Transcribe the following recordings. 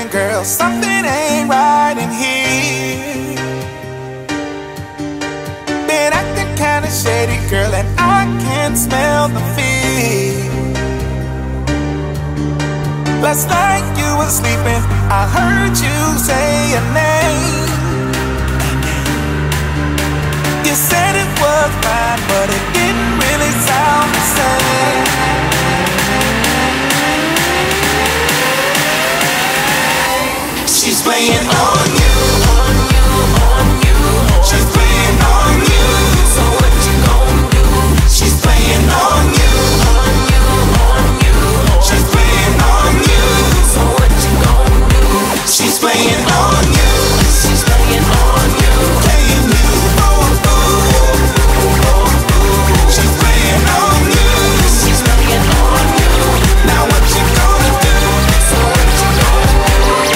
girl, something ain't right in here. Been acting kinda shady, girl, and I can smell the fear. Last night you were sleeping, I heard you say your name. You said it was fine, but it didn't really sound the same. She's playing on you, on you, on you. She's playing on you. So what you gon' do? She's playing on you, on you, on you. She's playing on you. So what you gon' do? She's playing on you. She's playing on you. Playing you. Oh, oh, oh. She's playing on you. She's playing on you. Now what you gonna do? So what you gonna do?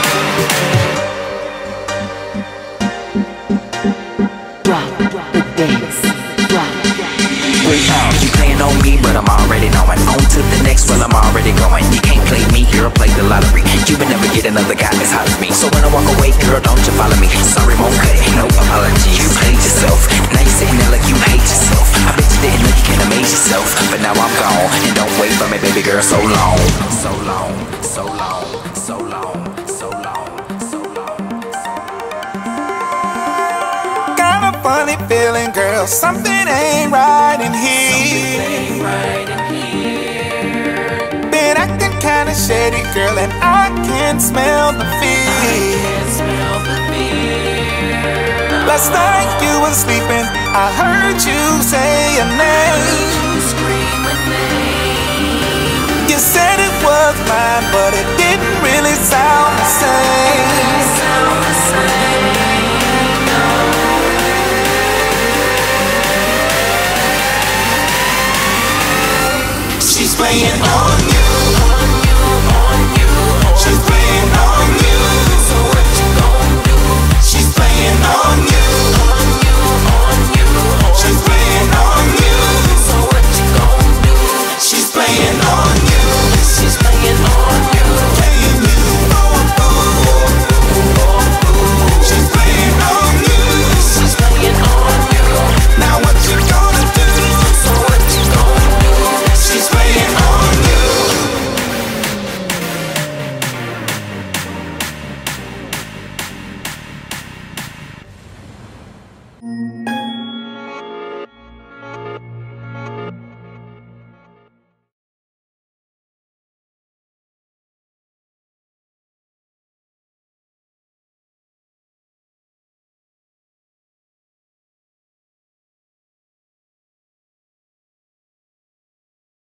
You playing on me, but I'm already knowing. On to the next, well, I'm already going. You can't play me, girl, play the lottery. You would never get another guy as hot as me. So when I walk away, girl, don't you follow me. Sorry, won't cut it, no apology. You played yourself, now you sitting there like you hate yourself. I bet you didn't know you can't amaze yourself. But now I'm gone, and don't wait for me, baby girl, so long. So long, so long, so long, so long, so long. Got a funny feeling, girl, something ain't right in here. Been acting kinda shady, girl, and I can smell the fear. Last night you were sleeping, I heard you say your name. You said it was mine, but it didn't really sound the same. She's playing on you.